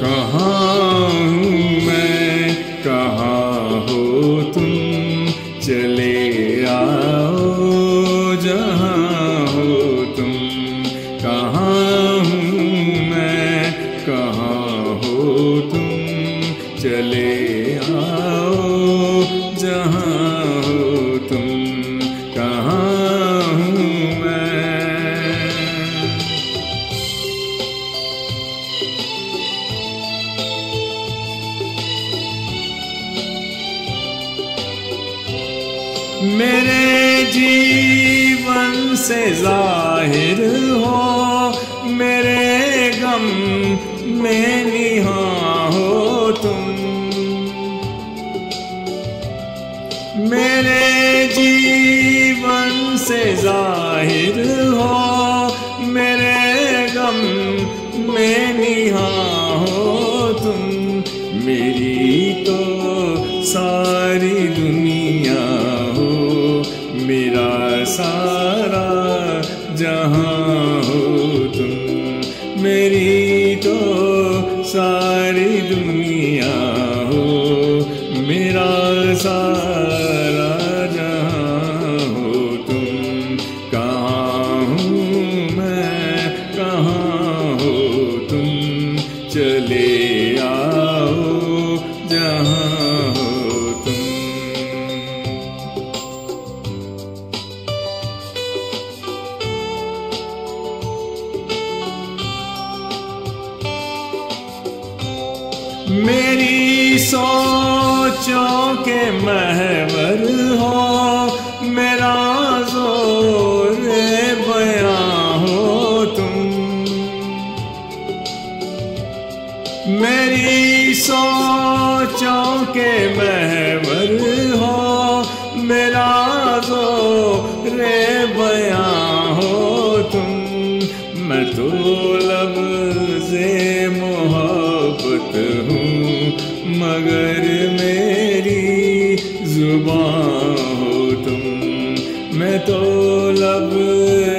कहाँ हूँ मैं, कहाँ हो तुम, चले आओ जहाँ हो तुम। कहाँ हूँ मैं, कहाँ हो तुम, चले आओ जहाँ हो तुम। कहाँ हूँ मैं। मेरे जीवन से जाहिर हो, मेरे गम में निहाँ हो तुम। मेरे जीवन से जाहिर हो, मेरे गम में निहाँ हो तुम। मेरी तो सारी दुनिया हो, मेरा सारा जहां हो तुम। मेरी तो सारी दुनिया हो, मेरा सारा जहां हो तुम। कहाँ हूँ मैं, कहाँ हो तुम, चले आओ जहाँ हो तुम। मेरी सोचों के महवर हो, मेरा ज़ोर बयां हो तुम। मेरी सोचों के महवर हो, मेरा ज़ोर बयां हो तुम। मैं तो लफ्ज़े मोहब्बत हूँ, मगर मेरी जुबां हो तुम। मैं तो लफ्ज़े